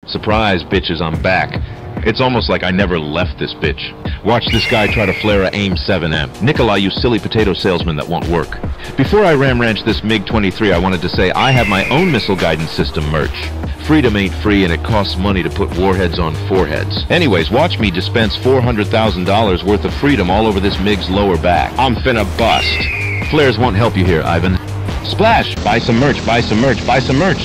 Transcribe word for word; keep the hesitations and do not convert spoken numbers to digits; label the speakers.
Speaker 1: Surprise, bitches, I'm back. It's almost like I never left this bitch. Watch this guy try to flare a AIM seven M. Nikolai, you silly potato salesman that won't work. Before I ram ranch this MiG twenty-three, I wanted to say I have my own missile guidance system merch. Freedom ain't free, and it costs money to put warheads on foreheads. Anyways, watch me dispense four hundred thousand dollars worth of freedom all over this MiG's lower back. I'm finna bust. Flares won't help you here, Ivan. Splash! Buy some merch, buy some merch, buy some merch.